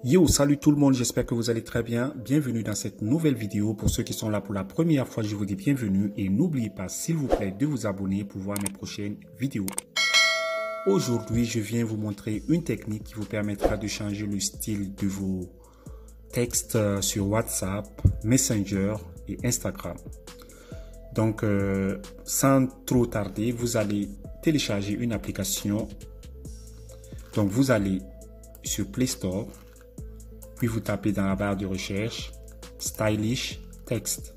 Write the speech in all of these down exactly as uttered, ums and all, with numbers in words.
Yo, salut tout le monde, j'espère que vous allez très bien. Bienvenue dans cette nouvelle vidéo. Pour ceux qui sont là pour la première fois, je vous dis bienvenue et n'oubliez pas, s'il vous plaît, de vous abonner pour voir mes prochaines vidéos. Aujourd'hui, je viens vous montrer une technique qui vous permettra de changer le style de vos textes sur WhatsApp, Messenger et Instagram. Donc, euh, sans trop tarder, vous allez télécharger une application. Donc, vous allez sur Play Store. Puis vous tapez dans la barre de recherche Stylish Text.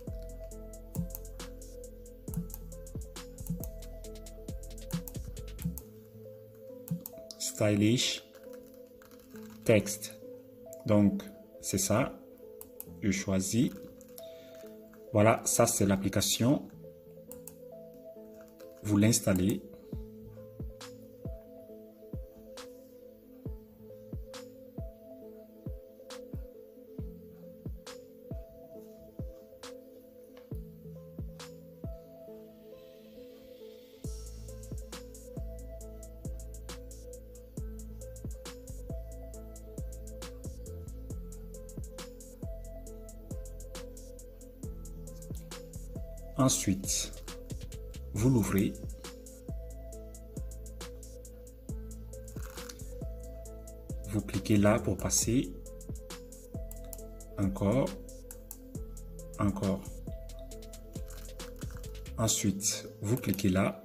Stylish Text. Donc c'est ça. Je choisis. Voilà, ça c'est l'application. Vous l'installez. Ensuite, vous l'ouvrez. Vous cliquez là pour passer. Encore. Encore. Ensuite, vous cliquez là.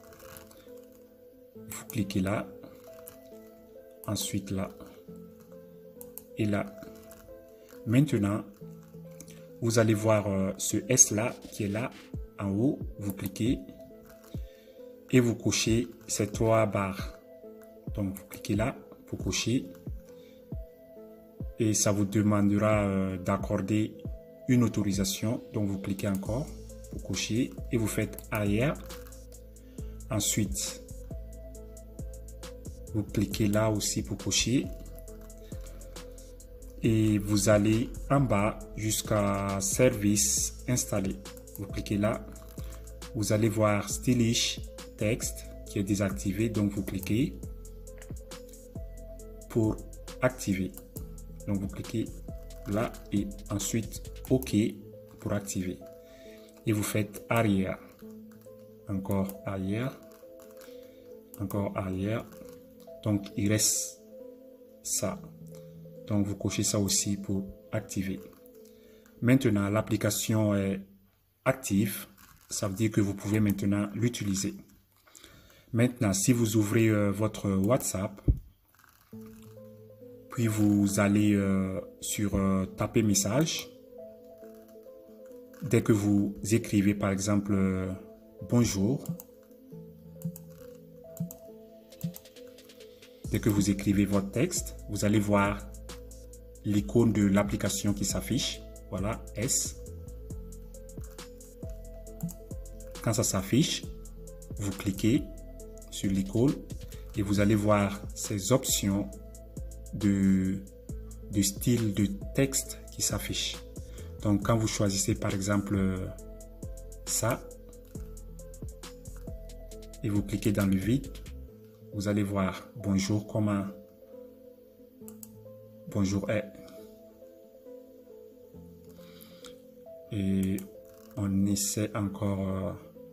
Vous cliquez là. Ensuite là. Et là. Maintenant, vous allez voir euh, ce S là qui est là en haut. Vous cliquez et vous cochez ces trois barres. Donc vous cliquez là pour cocher et ça vous demandera euh, d'accorder une autorisation. Donc vous cliquez encore pour cocher et vous faites arrière. Ensuite, vous cliquez là aussi pour cocher. Et vous allez en bas jusqu'à service installé. Vous cliquez là. Vous allez voir Stylish Text qui est désactivé. Donc vous cliquez pour activer. Donc vous cliquez là et ensuite OK pour activer. Et vous faites arrière. Encore arrière. Encore arrière. Donc il reste ça. Donc, vous cochez ça aussi pour activer. Maintenant, l'application est active. Ça veut dire que vous pouvez maintenant l'utiliser. Maintenant, si vous ouvrez euh, votre WhatsApp, puis vous allez euh, sur euh, taper message. Dès que vous écrivez, par exemple, euh, bonjour. Dès que vous écrivez votre texte, vous allez voir l'icône de l'application qui s'affiche. Voilà, S. Quand ça s'affiche, vous cliquez sur l'icône et vous allez voir ces options de, de style de texte qui s'affiche. Donc, quand vous choisissez par exemple ça et vous cliquez dans le vide, vous allez voir bonjour, comment bonjour est. Et on essaie encore euh,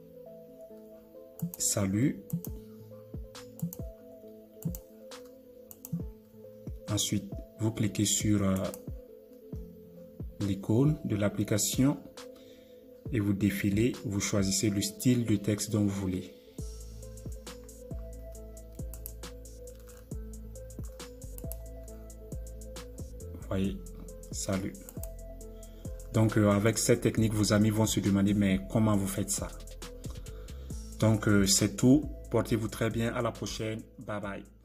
salut. Ensuite, vous cliquez sur euh, l'icône de l'application et vous défilez, vous choisissez le style de texte dont vous voulez. Voyez, salut. Donc euh, avec cette technique, vos amis vont se demander mais comment vous faites ça? Donc euh, c'est tout. Portez-vous très bien. À la prochaine. Bye bye.